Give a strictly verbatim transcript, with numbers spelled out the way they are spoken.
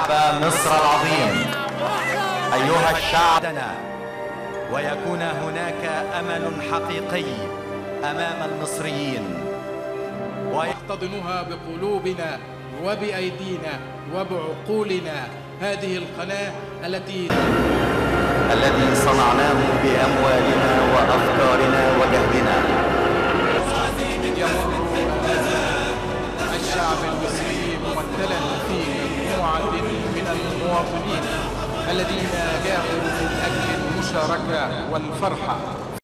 شعب مصر العظيم، أيها الشعب، ويكون هناك أمل حقيقي أمام المصريين ويحتضنها بقلوبنا وبأيدينا وبعقولنا. هذه القناة التي الذي صنعناه بأموالنا وأفكارنا وجهدنا. يمر الشعب المصري ممثلا في مجموعة من المواطنين الذين جاءوا من أجل المشاركة والفرحة